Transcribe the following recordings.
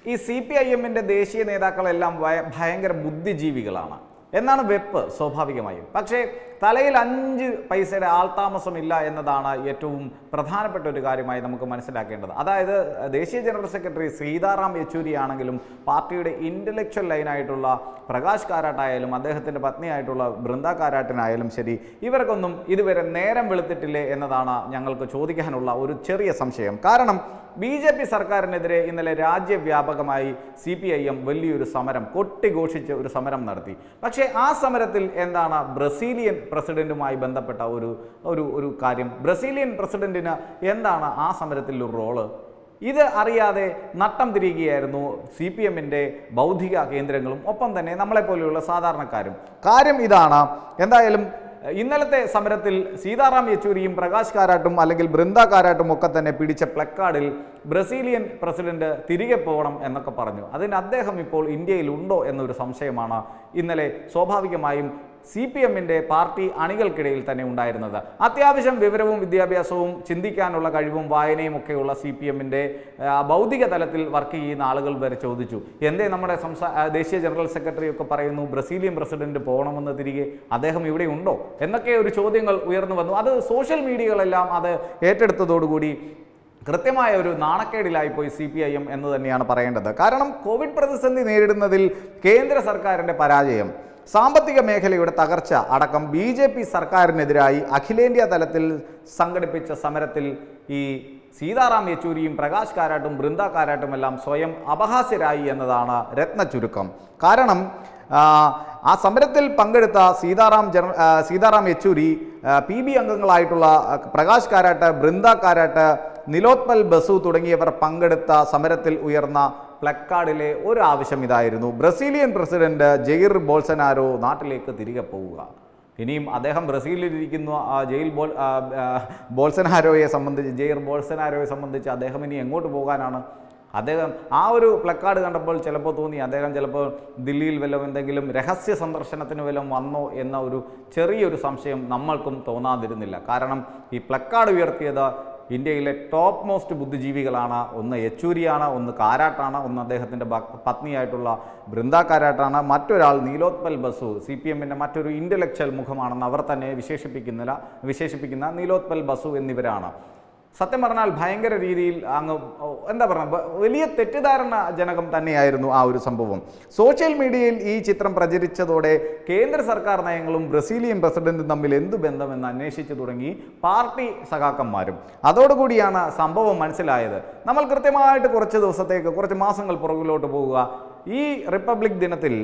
ഈ CPIM-ന്റെ ദേശീയ നേതാക്കളെല്ലാം ഭയങ്കര ബുദ്ധിജീവികളാണ് എന്നാണ് വെപ്പ് സ്വാഭാവികമായും. പക്ഷേ തലയിൽ 5 പൈസയുടെ ആൾതാമസമില്ല എന്നതാണ് ഏറ്റവും പ്രധാനപ്പെട്ട ഒരു കാര്യമായി നമുക്ക് മനസ്സിലാക്കേണ്ടത്. അതായത് ദേശീയ ജനറൽ സെക്രട്ടറി സീതാറാം യെച്ചൂരി ആണെങ്കിലും പാർട്ടിയുടെ ഇൻ്റലക്ച്വൽ ലൈനായിട്ടുള്ള പ്രകാശ് കാരാട്ടായാലും അദ്ദേഹത്തിൻ്റെ പത്നിയായിട്ടുള്ള ബൃന്ദ കാരാട്ടിനായാലും ശരി, ഇവർക്കൊന്നും ഇതുവരെ നേരം വെളുത്തിട്ടില്ലേ എന്നതാണ് ഞങ്ങൾക്ക് ചോദിക്കാനുള്ള ഒരു ചെറിയ സംശയം. കാരണം BJP സർക്കാരിനെതിരെ ഇന്നലെ രാജ്യവ്യാപകമായി CPIM വലിയൊരു സമരം കൊട്ടിഘോഷിച്ച് ഒരു സമരം നടത്തി. പക്ഷേ ആ സമരത്തിൽ എന്താണ് ബ്രസീലിയൻ പ്രസിഡന്റുമായി ബന്ധപ്പെട്ട ഒരു കാര്യം, ബ്രസീലിയൻ പ്രസിഡന്റിന് എന്താണ് ആ സമരത്തിൽ ഒരു റോള്? ഇത് അറിയാതെ നട്ടം തിരിയുകയായിരുന്നു CPM-ന്റെ ബൗദ്ധിക കേന്ദ്രങ്ങളും ഒപ്പം തന്നെ നമ്മളെപ്പോലെയുള്ള സാധാരണക്കാരും. കാര്യം ഇതാണ്, എന്തായാലും ഇന്നലത്തെ സമരത്തിൽ സീതാറാം യെച്ചൂരിയും പ്രകാശ് കാരാട്ടും അല്ലെങ്കിൽ ബൃന്ദ കാരാട്ടും ഒക്കെ തന്നെ പിടിച്ച പ്ലക്കാർഡിൽ ബ്രസീലിയൻ പ്രസിഡന്റ് തിരികെ പോകണം എന്നൊക്കെ പറഞ്ഞു. അതിന് അദ്ദേഹം ഇപ്പോൾ ഇന്ത്യയിലുണ്ടോ എന്നൊരു സംശയമാണ് ഇന്നലെ സ്വാഭാവികമായും CPM-ന്റെ പാർട്ടി അണികൾക്കിടയിൽ തന്നെ ഉണ്ടായിരുന്നത്. അത്യാവശ്യം വിവരവും വിദ്യാഭ്യാസവും ചിന്തിക്കാനുള്ള കഴിവും വായനയും ഒക്കെയുള്ള CPM-ന്റെ ബൗദ്ധിക തലത്തിൽ വർക്ക് ചെയ്യുന്ന ആളുകൾ വരെ ചോദിച്ചു, എന്തേ നമ്മുടെ ദേശീയ ജനറൽ സെക്രട്ടറി ഒക്കെ പറയുന്നു ബ്രസീലിയൻ പ്രസിഡന്റ് പോകണമെന്ന് തിരികെ, അദ്ദേഹം ഇവിടെ ഉണ്ടോ എന്നൊക്കെ ഒരു ചോദ്യങ്ങൾ ഉയർന്നു വന്നു. അത് സോഷ്യൽ മീഡിയകളെല്ലാം അത് ഏറ്റെടുത്തതോടുകൂടി കൃത്യമായ ഒരു നാണക്കേടിലായിപ്പോയി CPIM എന്ന് തന്നെയാണ് പറയേണ്ടത്. കാരണം കോവിഡ് പ്രതിസന്ധി നേരിടുന്നതിൽ കേന്ദ്ര സർക്കാരിൻ്റെ പരാജയം, സാമ്പത്തിക മേഖലയുടെ തകർച്ച അടക്കം BJP സർക്കാരിനെതിരായി അഖിലേന്ത്യാ തലത്തിൽ സംഘടിപ്പിച്ച സമരത്തിൽ ഈ സീതാറാം യെച്ചൂരിയും പ്രകാശ് കാരാട്ടും ബൃന്ദ കാരാട്ടുമെല്ലാം സ്വയം അപഹാസ്യരായി എന്നതാണ് രത്ന ചുരുക്കം. കാരണം ആ സമരത്തിൽ പങ്കെടുത്ത സീതാറാം യെച്ചൂരി, PB അംഗങ്ങളായിട്ടുള്ള പ്രകാശ് കാരാട്ട്, ബൃന്ദ കാരാട്ട്, നിലോത്പൽ ബസു തുടങ്ങിയവർ പങ്കെടുത്ത സമരത്തിൽ ഉയർന്ന പ്ലക്കാർഡിലെ ഒരു ആവശ്യം ഇതായിരുന്നു: ബ്രസീലിയൻ പ്രസിഡന്റ് ജെയിർ ബോൾസനാരോ നാട്ടിലേക്ക് തിരികെ പോവുക. ഇനിയും അദ്ദേഹം ബ്രസീലിലിരിക്കുന്ന ജെയിർ ബോൾസനാരോയെ സംബന്ധിച്ച് അദ്ദേഹം ഇനി എങ്ങോട്ട് പോകാനാണ്? അദ്ദേഹം ആ ഒരു പ്ലക്കാർഡ് കണ്ടപ്പോൾ ചിലപ്പോൾ തോന്നി അദ്ദേഹം ചിലപ്പോൾ ദില്ലിയിൽ വല്ലതും എന്തെങ്കിലും രഹസ്യ സന്ദർശനത്തിന് വല്ലതും വന്നോ എന്ന ഒരു ചെറിയൊരു സംശയം നമ്മൾക്കും തോന്നാതിരുന്നില്ല. കാരണം ഈ പ്ലക്കാർഡ് ഉയർത്തിയത് ഇന്ത്യയിലെ ടോപ്പ് മോസ്റ്റ് ബുദ്ധിജീവികളാണ്. ഒന്ന് യെച്ചൂരിയാണ്, ഒന്ന് കാരാട്ടാണ്, ഒന്ന് അദ്ദേഹത്തിൻ്റെ പത്നിയായിട്ടുള്ള ബൃന്ദ കാരാട്ടാണ്, മറ്റൊരാൾ നീലോത്പൽ ബസു CPM-ൻ്റെ മറ്റൊരു ഇൻ്റലക്ച്വൽ മുഖമാണെന്ന് അവർ തന്നെ വിശേഷിപ്പിക്കുന്ന നീലോത്പൽ ബസു എന്നിവരാണ്. സത്യം പറഞ്ഞാൽ ഭയങ്കര രീതിയിൽ അങ്ങ് എന്താ പറയുക, വലിയ തെറ്റിദ്ധാരണ ജനകം തന്നെയായിരുന്നു ആ ഒരു സംഭവം. സോഷ്യൽ മീഡിയയിൽ ഈ ചിത്രം പ്രചരിച്ചതോടെ കേന്ദ്ര സർക്കാർ നയങ്ങളും ബ്രസീലിയൻ പ്രസിഡന്റും തമ്മിൽ എന്തു ബന്ധമെന്ന് അന്വേഷിച്ചു തുടങ്ങി പാർട്ടി സഖാക്കന്മാരും. അതോടുകൂടിയാണ് സംഭവം മനസ്സിലായത്. നമ്മൾ കൃത്യമായിട്ട് കുറച്ച് മാസങ്ങൾ പുറകിലോട്ട് പോവുക. ഈ റിപ്പബ്ലിക് ദിനത്തിൽ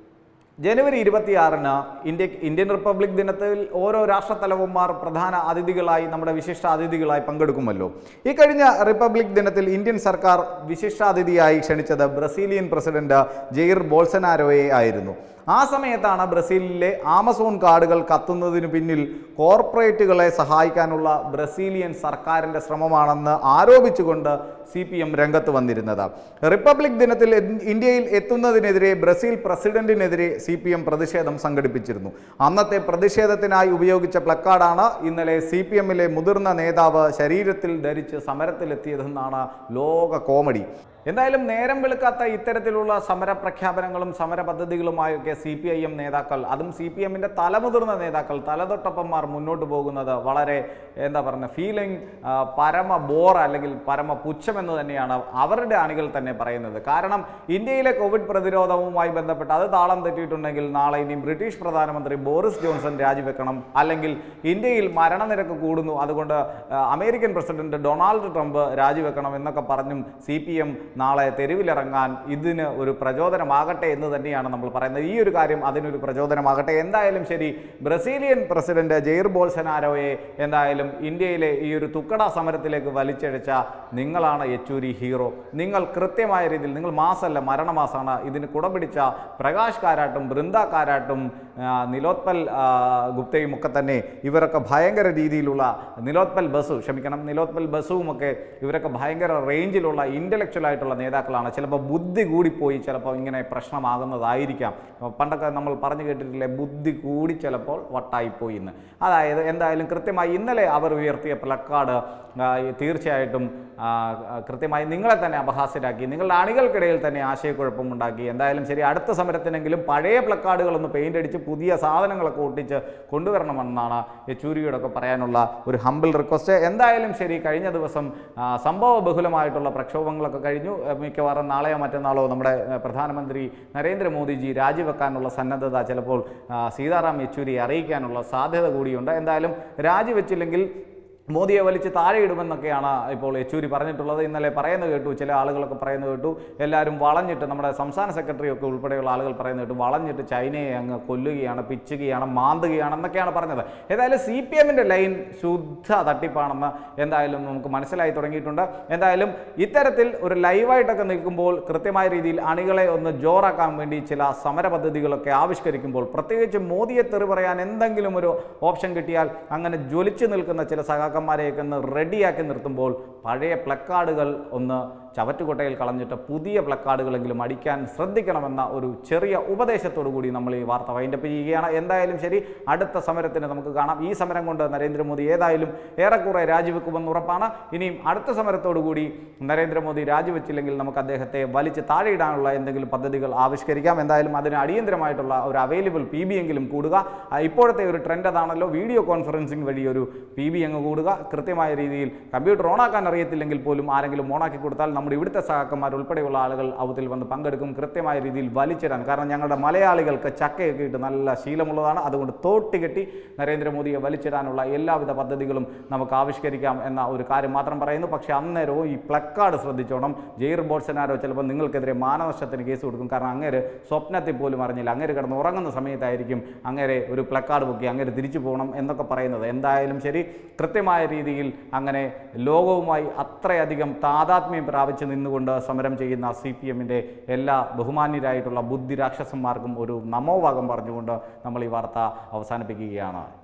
ജനുവരി 26-ന് ഇന്ത്യൻ റിപ്പബ്ലിക് ദിനത്തിൽ ഓരോ രാഷ്ട്രത്തലവന്മാർ പ്രധാന അതിഥികളായി, നമ്മുടെ വിശിഷ്ടാതിഥികളായി പങ്കെടുക്കുമല്ലോ. ഈ കഴിഞ്ഞ റിപ്പബ്ലിക് ദിനത്തിൽ ഇന്ത്യൻ സർക്കാർ വിശിഷ്ടാതിഥിയായി ക്ഷണിച്ചത് ബ്രസീലിയൻ പ്രസിഡന്റ് ജെയിർ ബോൾസനാരോയെ ആയിരുന്നു. ആ സമയത്താണ് ബ്രസീലിലെ ആമസോൺ കാടുകൾ കത്തുന്നതിന് പിന്നിൽ കോർപ്പറേറ്റുകളെ സഹായിക്കാനുള്ള ബ്രസീലിയൻ സർക്കാരിൻ്റെ ശ്രമമാണെന്ന് ആരോപിച്ചുകൊണ്ട് CPM രംഗത്ത് വന്നിരുന്നത്. റിപ്പബ്ലിക് ദിനത്തിൽ ഇന്ത്യയിൽ എത്തുന്നതിനെതിരെ ബ്രസീൽ പ്രസിഡന്റിനെതിരെ CPM പ്രതിഷേധം സംഘടിപ്പിച്ചിരുന്നു. അന്നത്തെ പ്രതിഷേധത്തിനായി ഉപയോഗിച്ച പ്ലക്കാർഡാണ് ഇന്നലെ CPM-ലെ മുതിർന്ന നേതാവ് ശരീരത്തിൽ ധരിച്ച് സമരത്തിലെത്തിയതെന്നാണ് ലോക കോമഡി. എന്തായാലും നേരം വെളുക്കാത്ത ഇത്തരത്തിലുള്ള സമര പ്രഖ്യാപനങ്ങളും സമര പദ്ധതികളുമായൊക്കെ CPIM നേതാക്കൾ, അതും CPM-ന്റെ തലമുതിർന്ന നേതാക്കൾ, തലതൊട്ടപ്പന്മാർ മുന്നോട്ട് പോകുന്നത് വളരെ എന്താ പറയുക, ഫീലിംഗ് പരമ ബോർ അല്ലെങ്കിൽ പരമ പുച്ഛമെന്ന് തന്നെയാണ് അവരുടെ അണികൾ തന്നെ പറയുന്നത്. കാരണം ഇന്ത്യയിലെ കോവിഡ് പ്രതിരോധവുമായി ബന്ധപ്പെട്ട് അത് താളം തെറ്റിയിട്ടുണ്ടെങ്കിൽ നാളെ ഇനി ബ്രിട്ടീഷ് പ്രധാനമന്ത്രി ബോറിസ് ജോൺസൺ രാജിവെക്കണം, അല്ലെങ്കിൽ ഇന്ത്യയിൽ മരണനിരക്ക് കൂടുന്നു അതുകൊണ്ട് അമേരിക്കൻ പ്രസിഡന്റ് ഡൊണാൾഡ് ട്രംപ് രാജിവെക്കണം എന്നൊക്കെ പറഞ്ഞും CPM നാളെ തെരുവിലിറങ്ങാൻ ഇതിന് ഒരു പ്രചോദനമാകട്ടെ എന്ന് തന്നെയാണ് നമ്മൾ പറയുന്നത്. ഈ ഒരു കാര്യം അതിനൊരു പ്രചോദനമാകട്ടെ. എന്തായാലും ശരി, ബ്രസീലിയൻ പ്രസിഡന്റ് ജെയിർ ബോൾസനാരോയെ എന്തായാലും ഇന്ത്യയിലെ ഈ ഒരു തുക്കട സമരത്തിലേക്ക് വലിച്ചഴിച്ച നിങ്ങളാണ് യെച്ചൂരി ഹീറോ. നിങ്ങൾ കൃത്യമായ രീതിയിൽ, നിങ്ങൾ മാസമല്ല മരണമാസമാണ്, ഇതിന് കുടപിടിച്ച പ്രകാശ് കാരാട്ടും ബൃന്ദ കാരാട്ടും നിലോത്പൽ ഗുപ്തയും ഒക്കെ തന്നെ, ഇവരൊക്കെ ഭയങ്കര രീതിയിലുള്ള നിലോത്പൽ ബസുവുമൊക്കെ ഇവരൊക്കെ ഭയങ്കര റേഞ്ചിലുള്ള ഇൻ്റലക്ച്വൽ ആയിട്ടുള്ള നേതാക്കളാണ്. ചിലപ്പോൾ ബുദ്ധി കൂടിപ്പോയി ചിലപ്പോൾ ഇങ്ങനെ പ്രശ്നമാകുന്നതായിരിക്കാം. പണ്ടൊക്കെ നമ്മൾ പറഞ്ഞു കേട്ടിട്ടില്ലേ, ബുദ്ധി കൂടി ചിലപ്പോൾ വട്ടായിപ്പോയി എന്ന്. അതായത് എന്തായാലും കൃത്യമായി ഇന്നലെ അവർ ഉയർത്തിയ പ്ലക്കാർഡ് തീർച്ചയായിട്ടും കൃത്യമായി നിങ്ങളെ തന്നെ അപഹാസ്യരാക്കി, നിങ്ങളുടെ അണികൾക്കിടയിൽ തന്നെ ആശയക്കുഴപ്പമുണ്ടാക്കി. എന്തായാലും ശരി, അടുത്ത സമരത്തിനെങ്കിലും പഴയ പ്ലക്കാർഡുകളൊന്ന് പെയിൻ്റ് അടിച്ച് പുതിയ സാധനങ്ങളൊക്കെ ഒട്ടിച്ച് കൊണ്ടുവരണമെന്നാണ് യെച്ചൂരിയോടൊക്കെ പറയാനുള്ള ഒരു ഹമ്പിൾ റിക്വസ്റ്റ്. എന്തായാലും ശരി, കഴിഞ്ഞ ദിവസം സംഭവ ബഹുലമായിട്ടുള്ള പ്രക്ഷോഭങ്ങളൊക്കെ കഴിഞ്ഞു. മിക്കവാറും നാളെയോ മറ്റന്നാളോ നമ്മുടെ പ്രധാനമന്ത്രി നരേന്ദ്രമോദിജി രാജിവെക്കാനുള്ള സന്നദ്ധത ചിലപ്പോൾ സീതാറാം യെച്ചൂരിയെ അറിയിക്കാനുള്ള സാധ്യത കൂടിയുണ്ട്. എന്തായാലും രാജിവെച്ചില്ലെങ്കിൽ മോദിയെ വലിച്ച് താഴെയിടുമെന്നൊക്കെയാണ് ഇപ്പോൾ യെച്ചൂരി പറഞ്ഞിട്ടുള്ളത്. ഇന്നലെ പറയുന്നത് കേട്ടു, ചില ആളുകളൊക്കെ പറയുന്നത് കേട്ടു, എല്ലാവരും വളഞ്ഞിട്ട്, നമ്മുടെ സംസ്ഥാന സെക്രട്ടറിയൊക്കെ ഉൾപ്പെടെയുള്ള ആളുകൾ പറയുന്നത് കേട്ടു, വളഞ്ഞിട്ട് ചൈനയെ അങ്ങ് കൊല്ലുകയാണ്, പിച്ചുകയാണ്, മാന്തുകയാണ് എന്നൊക്കെയാണ് പറഞ്ഞത്. ഏതായാലും CPMൻ്റെ ലൈൻ ശുദ്ധ തട്ടിപ്പാണെന്ന് എന്തായാലും നമുക്ക് മനസ്സിലായി തുടങ്ങിയിട്ടുണ്ട്. എന്തായാലും ഇത്തരത്തിൽ ഒരു ലൈവായിട്ടൊക്കെ നിൽക്കുമ്പോൾ കൃത്യമായ രീതിയിൽ അണികളെ ഒന്ന് ജോറാക്കാൻ വേണ്ടി ചില സമര പദ്ധതികളൊക്കെ ആവിഷ്കരിക്കുമ്പോൾ, പ്രത്യേകിച്ച് മോദിയെ തെറി പറയാൻ എന്തെങ്കിലും ഒരു ഓപ്ഷൻ കിട്ടിയാൽ അങ്ങനെ ജ്വലിച്ചു നിൽക്കുന്ന ചില സഖാക്കന്മാരെയൊക്കെ ഒന്ന് റെഡിയാക്കി നിർത്തുമ്പോൾ പഴയ പ്ലക്കാർഡുകൾ ഒന്ന് ചവറ്റുകൊട്ടയിൽ കളഞ്ഞിട്ട് പുതിയ പ്ലക്കാർഡുകളെങ്കിലും അടിക്കാൻ ശ്രദ്ധിക്കണമെന്ന ഒരു ചെറിയ ഉപദേശത്തോടു കൂടി നമ്മൾ ഈ വാർത്ത വൈൻഡപ്പ് ചെയ്യുകയാണ്. എന്തായാലും ശരി, അടുത്ത സമരത്തിന് നമുക്ക് കാണാം. ഈ സമരം കൊണ്ട് നരേന്ദ്രമോദി ഏതായാലും ഏറെക്കുറെ രാജിവെക്കുമെന്ന് ഉറപ്പാണ്. ഇനിയും അടുത്ത സമരത്തോടു കൂടി നരേന്ദ്രമോദി രാജിവെച്ചില്ലെങ്കിൽ നമുക്ക് അദ്ദേഹത്തെ വലിച്ച് താഴെയിടാനുള്ള എന്തെങ്കിലും പദ്ധതികൾ ആവിഷ്കരിക്കാം. എന്തായാലും അതിന് അടിയന്തരമായിട്ടുള്ള ഒരു അവൈലബിൾ PB എങ്കിലും കൂടുക. ഇപ്പോഴത്തെ ഒരു ട്രെൻഡ് അതാണല്ലോ, വീഡിയോ കോൺഫറൻസിങ് വഴി ഒരു PB അങ്ങ് കൂടുക. കൃത്യമായ രീതിയിൽ കമ്പ്യൂട്ടർ ഓണാക്കാൻ അറിയത്തില്ലെങ്കിൽ പോലും ആരെങ്കിലും ഓണാക്കി കൊടുത്താൽ നമ്മുടെ ഇവിടുത്തെ സഹാക്കന്മാർ ഉൾപ്പെടെയുള്ള ആളുകൾ അവത്തിൽ വന്ന് പങ്കെടുക്കും. കൃത്യമായ രീതിയിൽ വലിച്ചിടാൻ, കാരണം ഞങ്ങളുടെ മലയാളികൾക്ക് ചക്കയൊക്കെ ഇട്ട് നല്ല ശീലമുള്ളതാണ്. അതുകൊണ്ട് തോട്ടികെട്ടി നരേന്ദ്രമോദിയെ വലിച്ചിടാനുള്ള എല്ലാവിധ പദ്ധതികളും നമുക്ക് ആവിഷ്കരിക്കാം എന്ന ഒരു കാര്യം മാത്രം പറയുന്നു. പക്ഷേ അന്നേരവും ഈ പ്ലക്കാർഡ് ശ്രദ്ധിച്ചോണം. ജെയർ ബോൾസനാരോ ചിലപ്പോൾ നിങ്ങൾക്കെതിരെ മാനനഷ്ടത്തിന് കേസ് കൊടുക്കും. കാരണം അങ്ങേര് സ്വപ്നത്തിൽ പോലും അറിഞ്ഞില്ല, അങ്ങേര് കിടന്ന് ഉറങ്ങുന്ന സമയത്തായിരിക്കും അങ്ങേരെ ഒരു പ്ലക്കാർഡ് പൊക്കി അങ്ങേര് തിരിച്ചു പോകണം എന്നൊക്കെ പറയുന്നത്. എന്തായാലും ശരി, കൃത്യമായ രീതിയിൽ അങ്ങനെ ലോകവുമായി അത്രയധികം താതാത്മ്യം പ്രാപിച്ച് നിന്നുകൊണ്ട് സമരം ചെയ്യുന്ന CPMൻ്റെ എല്ലാ ബഹുമാന്യരായിട്ടുള്ള ബുദ്ധി രാക്ഷസന്മാർക്കും ഒരു നമോവാകം പറഞ്ഞുകൊണ്ട് നമ്മൾ ഈ വാർത്ത അവസാനിപ്പിക്കുകയാണ്.